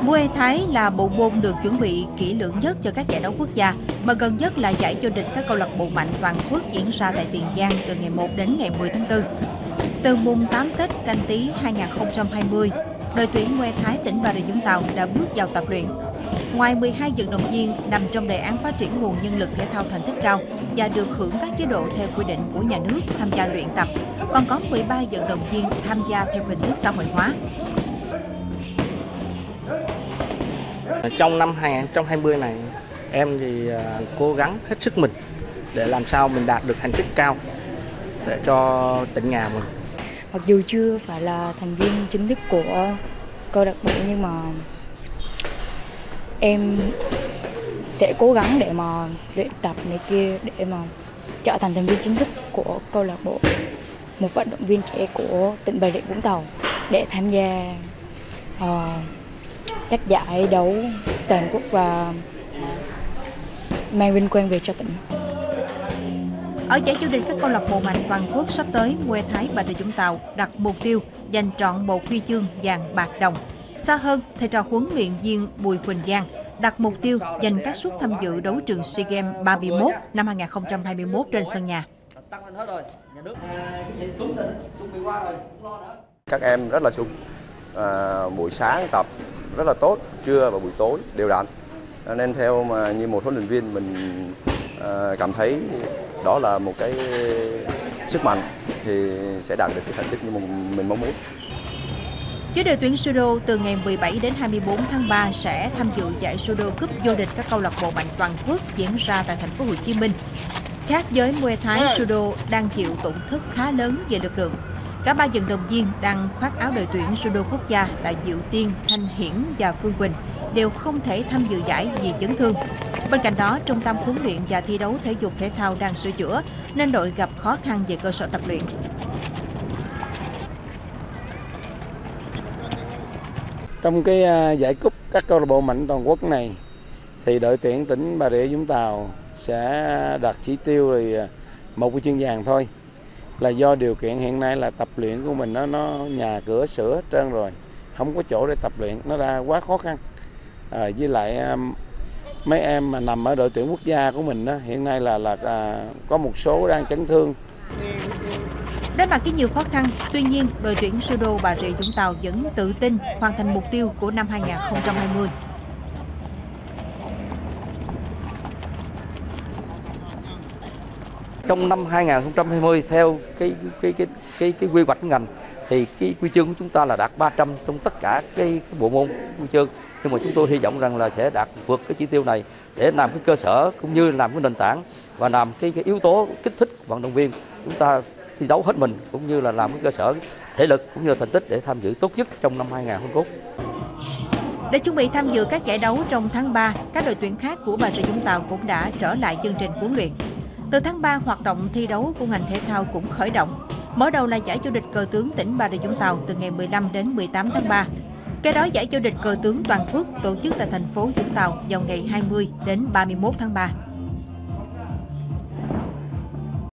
Muay Thái là bộ môn được chuẩn bị kỹ lưỡng nhất cho các giải đấu quốc gia, mà gần nhất là giải vô địch các câu lạc bộ mạnh toàn quốc diễn ra tại Tiền Giang từ ngày 1 đến ngày 10 tháng 4. Từ mùng 8 Tết Canh Tý 2020, đội tuyển Muay Thái tỉnh Bà Rịa Vũng Tàu đã bước vào tập luyện. Ngoài 12 vận động viên nằm trong đề án phát triển nguồn nhân lực thể thao thành tích cao và được hưởng các chế độ theo quy định của nhà nước tham gia luyện tập, còn có 13 vận động viên tham gia theo hình thức xã hội hóa. Trong năm 2020 này, em thì cố gắng hết sức mình để làm sao mình đạt được thành tích cao để cho tỉnh nhà mình. Mặc dù chưa phải là thành viên chính thức của câu lạc bộ nhưng mà em sẽ cố gắng để mà luyện tập này kia để mà trở thành thành viên chính thức của câu lạc bộ, một vận động viên trẻ của tỉnh Bà Rịa Vũng Tàu để tham gia các giải đấu toàn quốc và mang vinh quang về cho tỉnh. Ở giải vô địch các câu lạc bộ mạnh toàn quốc sắp tới, Muay Thái Bà Rịa Vũng Tàu đặt mục tiêu giành trọn bộ huy chương vàng bạc đồng. Xa hơn, thầy trò huấn luyện viên Bùi Quỳnh Giang đặt mục tiêu giành các suất tham dự đấu trường SEA Games 31 năm 2021 trên sân nhà. Các em rất là sung, buổi sáng tập rất là tốt, trưa và buổi tối đều đặn. Nên theo mà như một huấn luyện viên mình cảm thấy đó là một cái sức mạnh thì sẽ đạt được cái thành tích như mình mong muốn. Với đội tuyển Judo từ ngày 17 đến 24 tháng 3 sẽ tham dự giải Judo Cup vô địch các câu lạc bộ mạnh toàn quốc diễn ra tại thành phố Hồ Chí Minh. Khác với Muay Thái, Judo đang chịu tổn thất khá lớn về lực lượng. Cả ba vận động viên đang khoác áo đội tuyển Judo quốc gia là Diệu Tiên, Thanh Hiển và Phương Quỳnh đều không thể tham dự giải vì chấn thương. Bên cạnh đó, trung tâm huấn luyện và thi đấu thể dục thể thao đang sửa chữa nên đội gặp khó khăn về cơ sở tập luyện. Trong cái giải cúp các câu lạc bộ mạnh toàn quốc này thì đội tuyển tỉnh Bà Rịa Vũng Tàu sẽ đặt chỉ tiêu là một huy chương vàng thôi. Là do điều kiện hiện nay là tập luyện của mình nó nhà cửa sửa hết trơn rồi, không có chỗ để tập luyện, nó ra quá khó khăn. Với lại mấy em mà nằm ở đội tuyển quốc gia của mình đó, hiện nay là có một số đang chấn thương. Đối mặt với nhiều khó khăn, tuy nhiên đội tuyển Judo Bà Rịa Vũng Tàu vẫn tự tin hoàn thành mục tiêu của năm 2020. Trong năm 2020 theo cái quy hoạch ngành thì cái huy chương của chúng ta là đạt 300 trong tất cả cái bộ môn huy chương. Nhưng mà chúng tôi hy vọng rằng là sẽ đạt vượt cái chỉ tiêu này để làm cái cơ sở cũng như làm cái nền tảng và làm cái yếu tố kích thích vận động viên chúng ta thi đấu hết mình, cũng như là làm cái cơ sở thể lực cũng như thành tích để tham dự tốt nhất trong năm 2021. Để chuẩn bị tham dự các giải đấu trong tháng 3, các đội tuyển khác của Bà Rịa Vũng Tàu cũng đã trở lại chương trình huấn luyện. Từ tháng 3, hoạt động thi đấu của ngành thể thao cũng khởi động. Mở đầu là giải vô địch cờ tướng tỉnh Bà Rịa Vũng Tàu từ ngày 15 đến 18 tháng 3. Kế đó giải vô địch cờ tướng toàn quốc tổ chức tại thành phố Vũng Tàu vào ngày 20 đến 31 tháng 3.